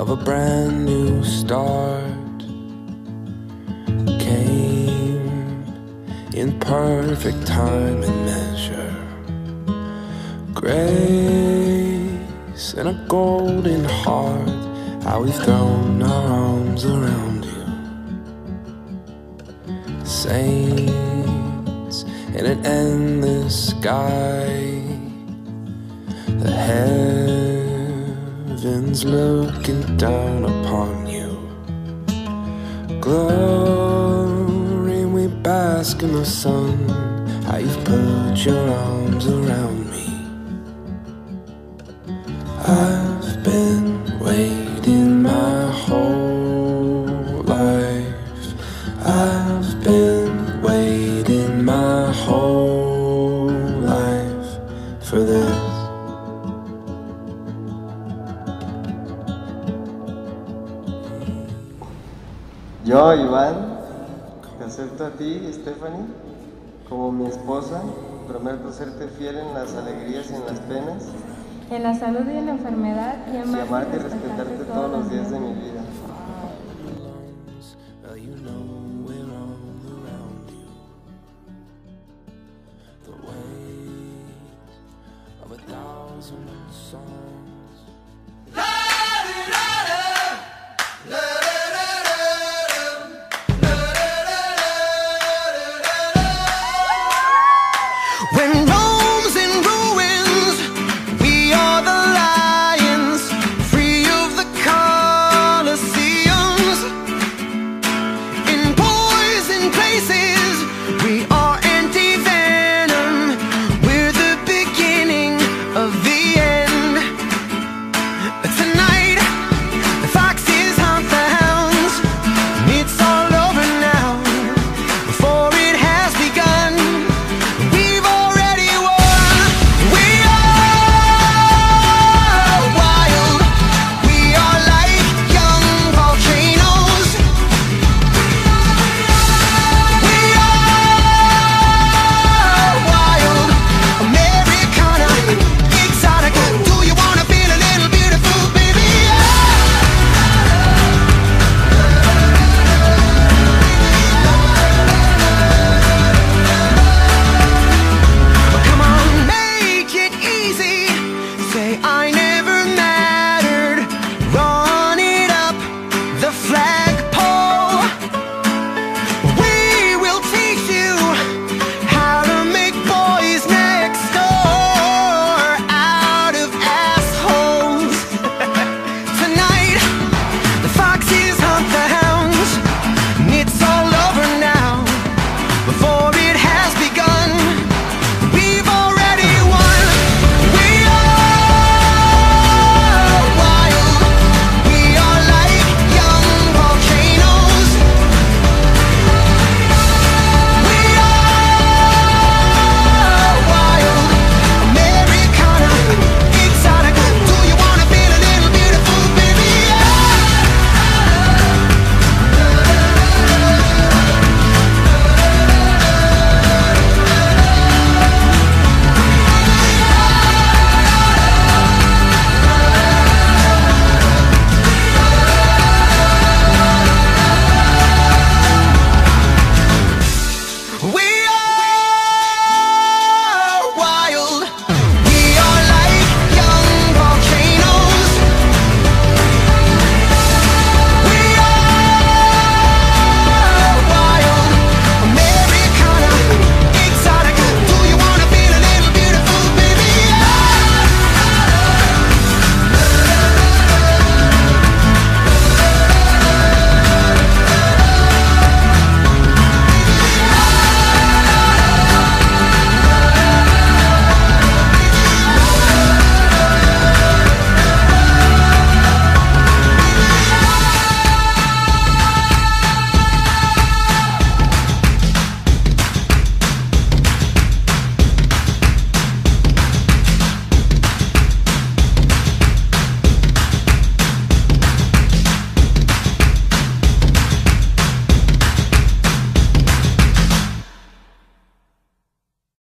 of a brand new start came in perfect time and measure. Grace and a golden heart, how we've thrown our arms around you. Saints in an endless sky, the heavens looking down upon you. Glory, we bask in the sun, how you've put your arms around me. I've been waiting my whole life. I've been waiting my whole life for this. Yo, Iván, te acepto a ti, Stephanie, como mi esposa. Prometo serte fiel en las alegrías y en las penas, en la salud y en la enfermedad, y amarte y respetarte todos los días de mi vida. When